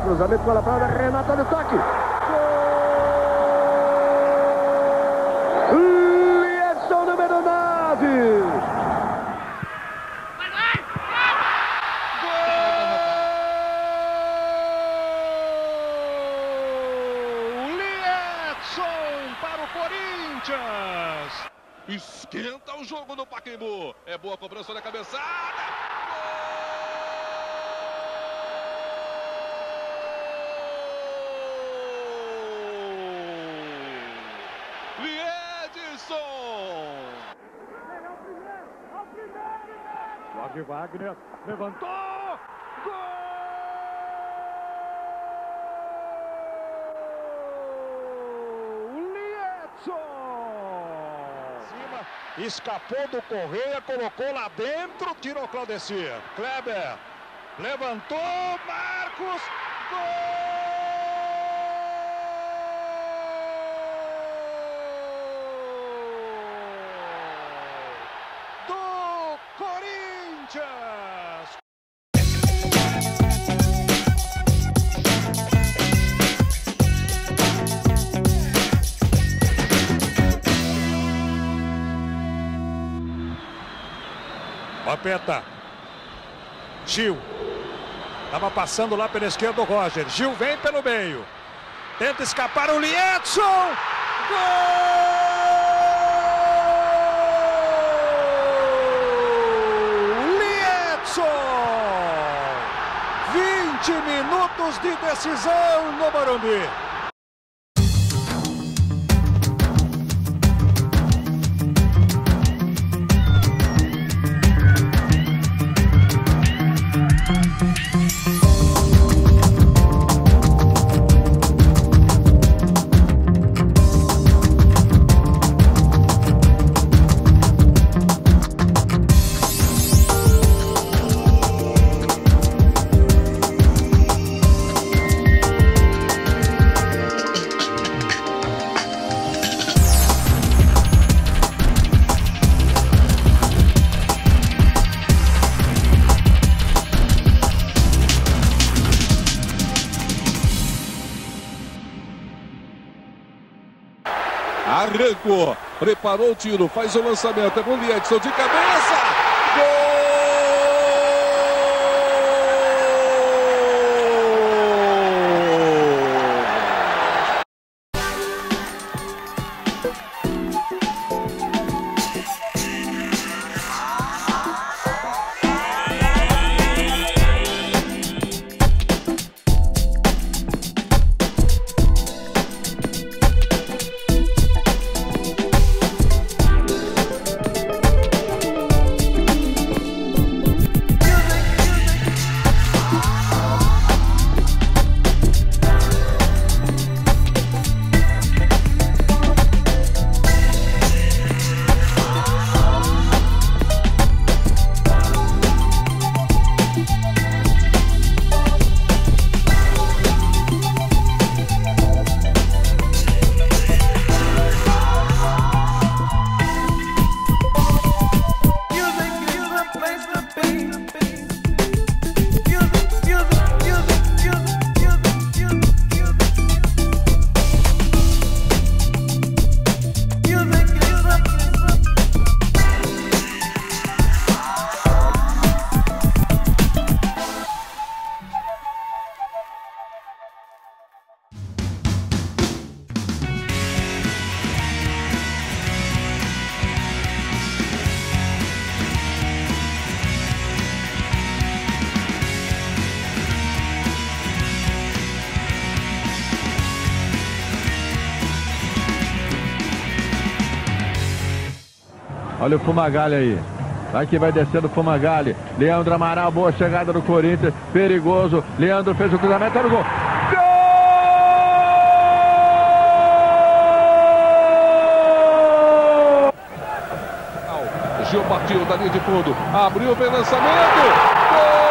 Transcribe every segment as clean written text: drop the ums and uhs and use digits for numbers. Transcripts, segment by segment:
cruzamento pela bola, Renato no toque. Liedson, número 9. Para o Corinthians. Esquenta o jogo no Pacaembu. É boa a cobrança da cabeçada. Gol! Liedson. Jorge Wagner levantou. Gol! Escapou do Correia, colocou lá dentro, tirou Claudecir. Kleber levantou, Marcos, gol! Do Corinthians! Papeta. Gil. Estava passando lá pela esquerda o Roger. Gil vem pelo meio. Tenta escapar o Liedson. Gol! 20 minutos de decisão no Morumbi. Arrancou, preparou o tiro, faz o lançamento, é pro Liedson de cabeça, gol! Olha o Fumagalli aí. Vai que vai descendo o Fumagalli. Leandro Amaral, boa chegada do Corinthians. Perigoso. Leandro fez o cruzamento. Olha o gol. Gol! Gil partiu da linha de fundo. Abriu o lançamento. Gol!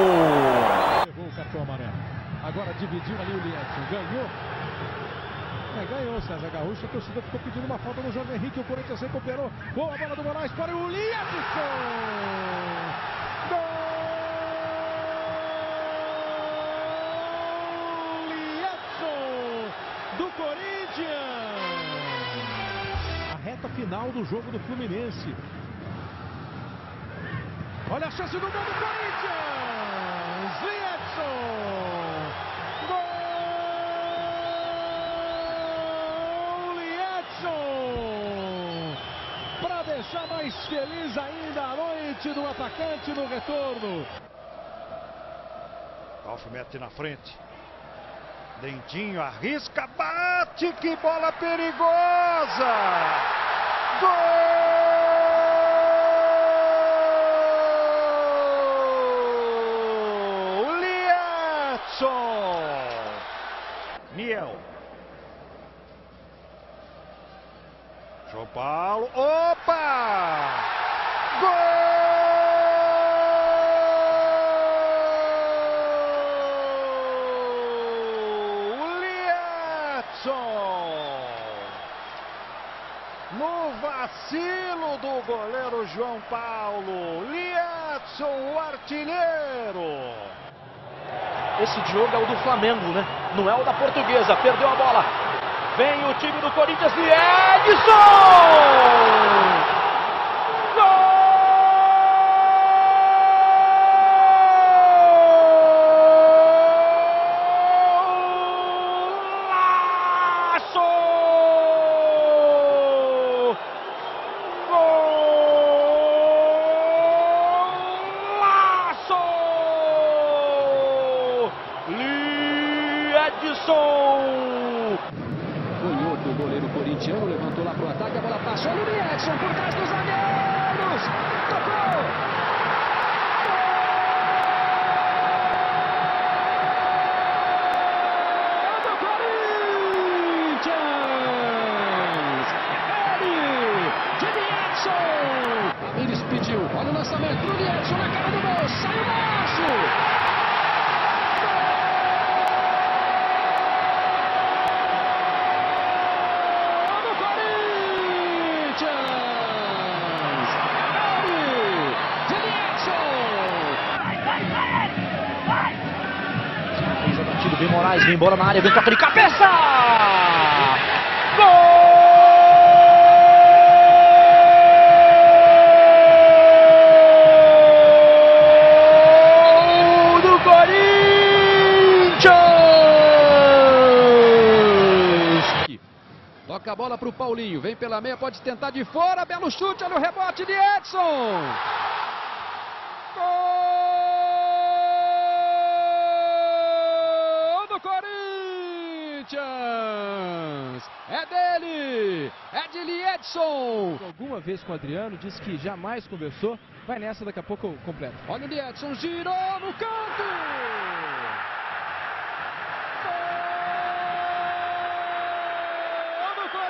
Levou o cartão amarelo. Agora dividiu ali o Liedson. Ganhou. ganhou César Garrucho, a torcida ficou pedindo uma falta no Jorge Henrique, o Corinthians recuperou, boa bola do Moraes para o Liedson! Gol! Liedson do Corinthians! A reta final do jogo do Fluminense. Olha a chance do gol do Corinthians! Liedson! Para deixar mais feliz ainda a noite do atacante no retorno. Alfimete na frente. Dentinho arrisca, bate, que bola perigosa! Gol! Liedson! Niel. João Paulo, opa! Gol! Liedson! No vacilo do goleiro João Paulo, Liedson, o artilheiro! Esse jogo é o do Flamengo, né? Não é o da Portuguesa, perdeu a bola. Vem o time do Corinthians e Edson! Golaço! Golaço! Liedson! O goleiro corintiano levantou lá pro ataque, a bola passou no Liedson por trás dos zagueiros. Tocou! Gol do Corinthians! Ele, de Liedson! Ramires pediu, olha o lançamento pro Liedson na cara do gol, saiu baixo! Vem Moraes, vem embora na área, vem toca de cabeça! Gol do Corinthians! Toca a bola pro Paulinho, vem pela meia, pode tentar de fora, belo chute, olha o rebote de Edson! Gol! Corinthians! É dele! É de Liedson! Alguma vez com o Adriano, disse que jamais conversou. Vai nessa, daqui a pouco eu completo. Olha o Liedson, girou no canto! Gol do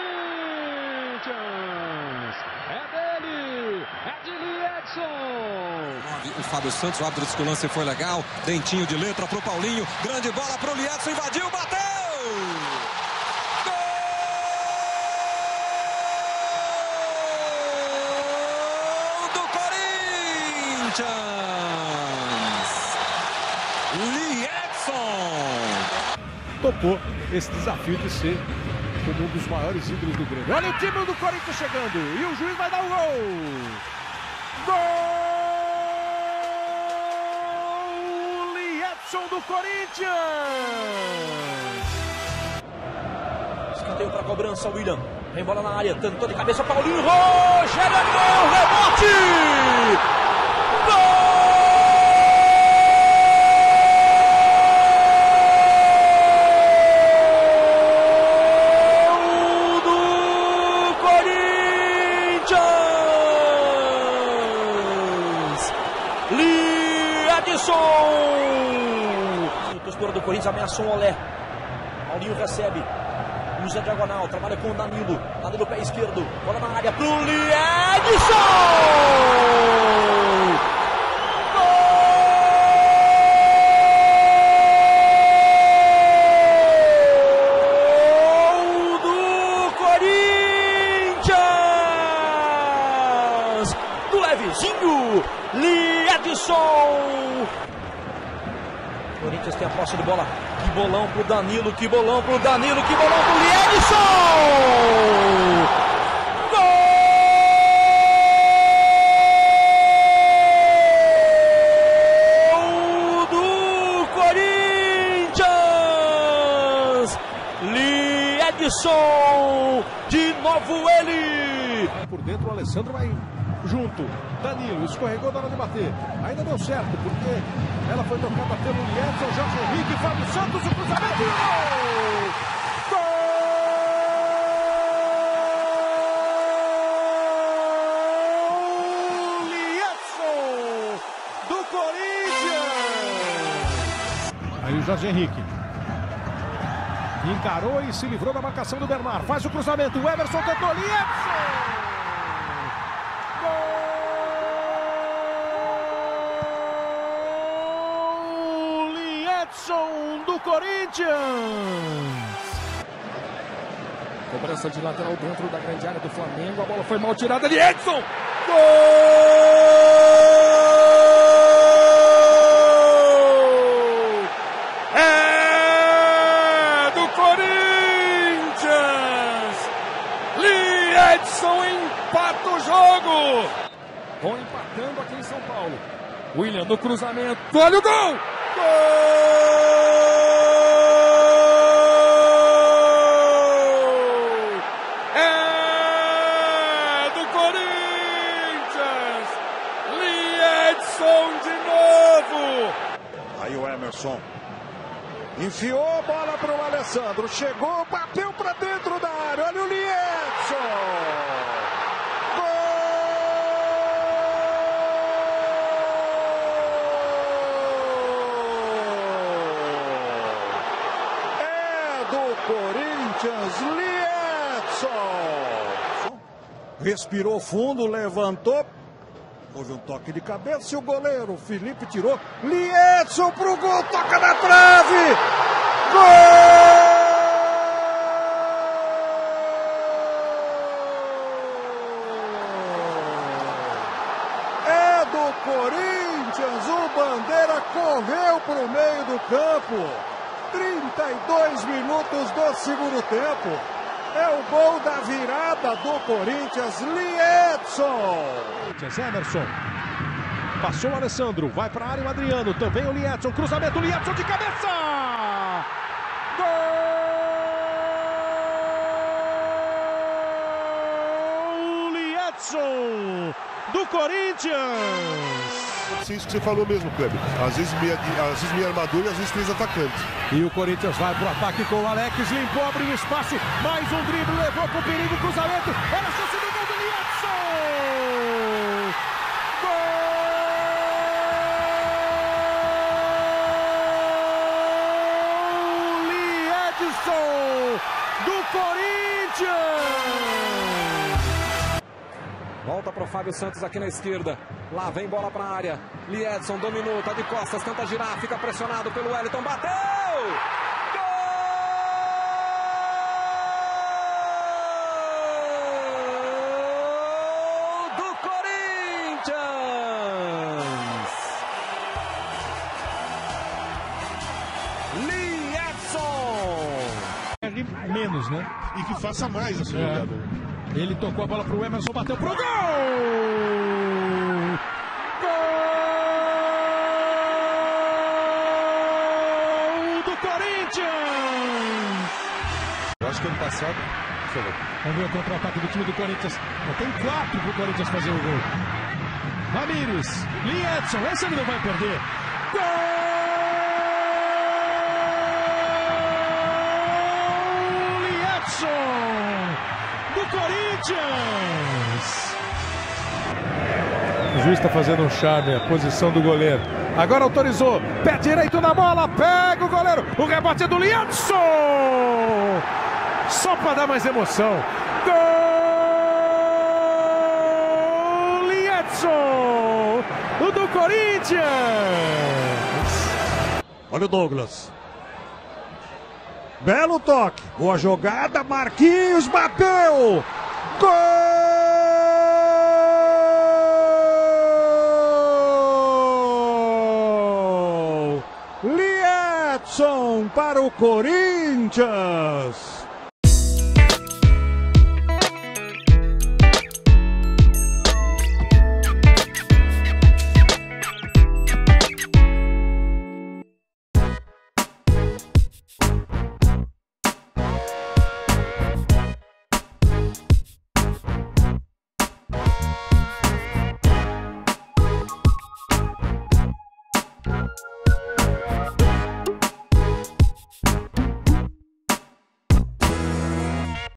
Corinthians! É dele! É de Liedson! O Fábio Santos, o árbitro disse que o lance foi legal. Dentinho de letra pro Paulinho. Grande bola pro Liedson, invadiu, bateu! Gol do Corinthians! Liedson! Topou esse desafio de ser como um dos maiores ídolos do Grêmio. Olha o time do Corinthians chegando e o juiz vai dar o gol! Gol! Do Corinthians! Escanteio para cobrança, William. Vem bola na área, tentou de cabeça, Paulinho. Rogério, rebote! Gol do Corinthians! Liedson! O torcedor do Corinthians ameaçou o Olé. Paulinho recebe. Usa a diagonal. Trabalha com o Danilo. Danilo pé esquerdo. Bola na área pro Liedson! Gol Corinthians, do levezinho, Liedson. Corinthians tem a posse de bola. Que bolão pro Danilo, que bolão pro Danilo, que bolão pro Liedson! Gol do Corinthians! Liedson! De novo ele! Por dentro o Alessandro vai junto. Danilo escorregou na hora de bater. Ainda deu certo, porque ela foi tocada pelo Liedson, Jorge Henrique, Fábio Santos, o cruzamento e o gol! Gol! Liedson do Corinthians! Aí o Jorge Henrique encarou e se livrou da marcação do Bernard. Faz o cruzamento, o Emerson tentou, Liedson! Do Corinthians. Cobrança de lateral dentro da grande área do Flamengo. A bola foi mal tirada de Edson. Gol! É do Corinthians. Liedson empata o jogo. Vão empatando aqui em São Paulo. William no cruzamento. Olha o gol! Gol! É do Corinthians! Liedson de novo! Aí o Emerson enfiou a bola para o Alessandro, chegou, bateu para dentro da área, olha o Liedson! Corinthians, Liedson! Respirou fundo, levantou. Houve um toque de cabeça e o goleiro Felipe tirou. Liedson pro gol, toca na trave! Gol! É do Corinthians, o Bandeira correu pro meio do campo. 32 minutos do segundo tempo. É o gol da virada do Corinthians, Liedson. Emerson. Passou o Alessandro. Vai para a área o Adriano. Também o Liedson. Cruzamento, Liedson de cabeça. Gol! Liedson do Corinthians. Isso que você falou mesmo, Kleber. Às vezes meia armadura e às vezes 3 atacantes. E o Corinthians vai pro ataque com o Alex, limpou, abriu espaço, mais um drible, levou pro perigo, cruzamento, olha a chance do gol do Liedson! Gol! Liedson do Corinthians! Volta para o Fábio Santos aqui na esquerda. Lá vem bola para a área. Liedson dominou, tá de costas, tenta girar, fica pressionado pelo Wellington, bateu! Gol! Do Corinthians! Liedson! Menos, né? E que faça mais esse jogador. Ele tocou a bola pro Emerson, bateu pro gol! Gol do Corinthians! Eu acho que ano passado... Vamos ver o contra-ataque do time do Corinthians. Tem 4 pro Corinthians fazer o gol. Ramires, Liedson, esse ele não vai perder. Gol! Do Corinthians! O juiz está fazendo um charme, a posição do goleiro. Agora autorizou, pé direito na bola, pega o goleiro, o rebote é do Liedson! Só para dar mais emoção. Gol! Liedson! O do Corinthians! Olha o Douglas. Belo toque. Boa jogada. Marquinhos bateu. Gol! Edson para o Corinthians.